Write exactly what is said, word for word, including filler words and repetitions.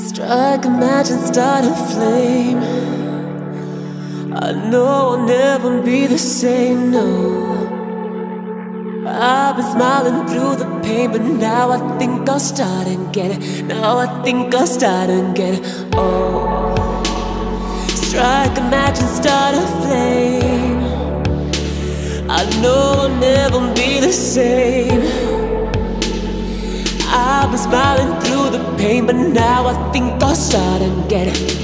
Strike a match and start a flame. I know I'll never be the same, no. I've been smiling through the pain, but now I think I'll start and get it. Now I think I'll start and get it. Oh, strike a match and start a flame. I know I'll never be the same. I've been smiling through the pain, but now I think I'll start and get it.